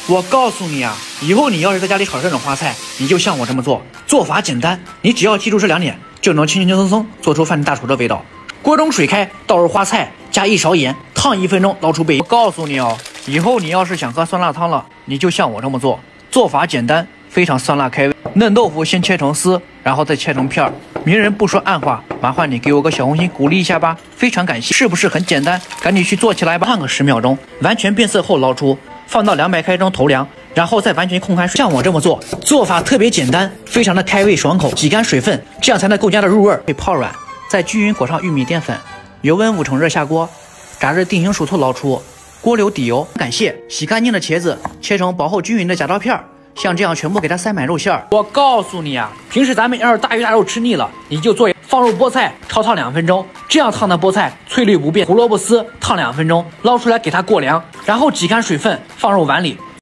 我告诉你啊，以后你要是在家里炒这种花菜，你就像我这么做，做法简单，你只要记住这2点，就能轻轻松松做出饭店大厨的味道。锅中水开，倒入花菜，加1勺盐，烫1分钟，捞出备。我告诉你哦，以后你要是想喝酸辣汤了，你就像我这么做，做法简单，非常酸辣开胃。嫩豆腐先切成丝，然后再切成片儿。明人不说暗话，麻烦你给我个小红心鼓励一下吧，非常感谢。是不是很简单？赶紧去做起来吧！烫个10秒钟，完全变色后捞出，放到200开中投凉，然后再完全控开水。像我这么做，做法特别简单，非常的开胃爽口。挤干水分，这样才能更加的入味儿。被泡软，再均匀裹上玉米淀粉，油温5成热下锅，炸至定型熟透捞出，锅留底油。感谢洗干净的茄子切成薄厚均匀的夹刀片儿。像这样全部给它塞满肉馅儿。我告诉你啊，平时咱们要是大鱼大肉吃腻了，你就做放入菠菜焯烫2分钟，这样烫的菠菜翠绿不变。胡萝卜丝烫2分钟，捞出来给它过凉，然后挤干水分放入碗里，